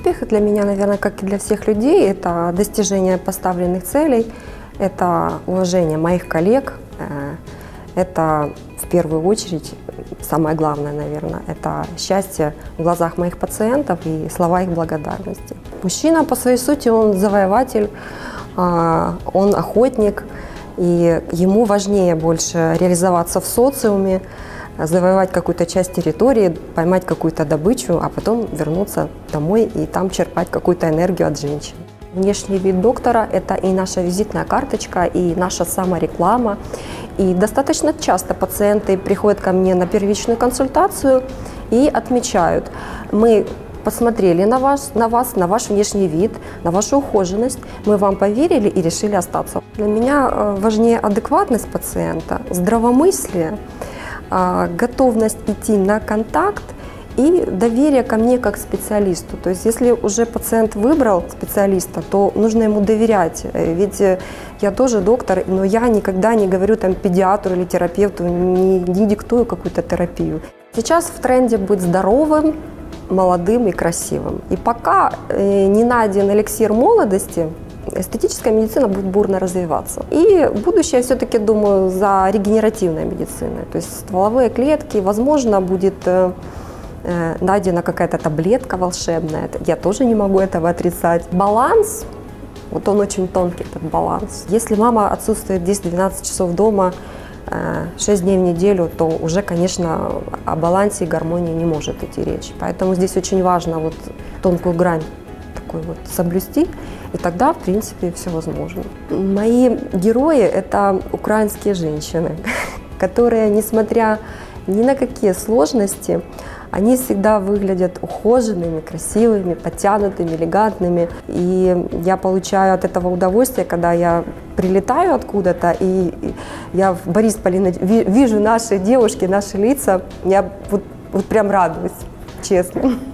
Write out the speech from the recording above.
Успех для меня, наверное, как и для всех людей, это достижение поставленных целей, это уважение моих коллег, это в первую очередь, самое главное, наверное, это счастье в глазах моих пациентов и слова их благодарности. Мужчина по своей сути, он завоеватель, он охотник, и ему важнее больше реализоваться в социуме, завоевать какую-то часть территории, поймать какую-то добычу, а потом вернуться домой и там черпать какую-то энергию от женщин. Внешний вид доктора – это и наша визитная карточка, и наша самореклама. И достаточно часто пациенты приходят ко мне на первичную консультацию и отмечают: мы посмотрели на вас, на ваш внешний вид, на вашу ухоженность, мы вам поверили и решили остаться. Для меня важнее адекватность пациента, здравомыслие, готовность идти на контакт и доверие ко мне как специалисту. То есть если уже пациент выбрал специалиста, то нужно ему доверять. Ведь я тоже доктор, но я никогда не говорю там педиатру или терапевту, не диктую какую-то терапию. Сейчас в тренде быть здоровым, молодым и красивым. И пока не найден эликсир молодости, эстетическая медицина будет бурно развиваться. И будущее, все-таки, думаю, за регенеративной медициной. То есть стволовые клетки, возможно, будет найдена какая-то таблетка волшебная. Я тоже не могу этого отрицать. Баланс, вот он очень тонкий, этот баланс. Если мама отсутствует 10-12 часов дома, 6 дней в неделю, то уже, конечно, о балансе и гармонии не может идти речь. Поэтому здесь очень важно вот тонкую грань такой вот соблюсти, и тогда, в принципе, все возможно. Мои герои – это украинские женщины, которые, несмотря ни на какие сложности, они всегда выглядят ухоженными, красивыми, подтянутыми, элегантными. И я получаю от этого удовольствие, когда я прилетаю откуда-то, и я в Борисполе вижу наши девушки, наши лица, я вот прям радуюсь, честно.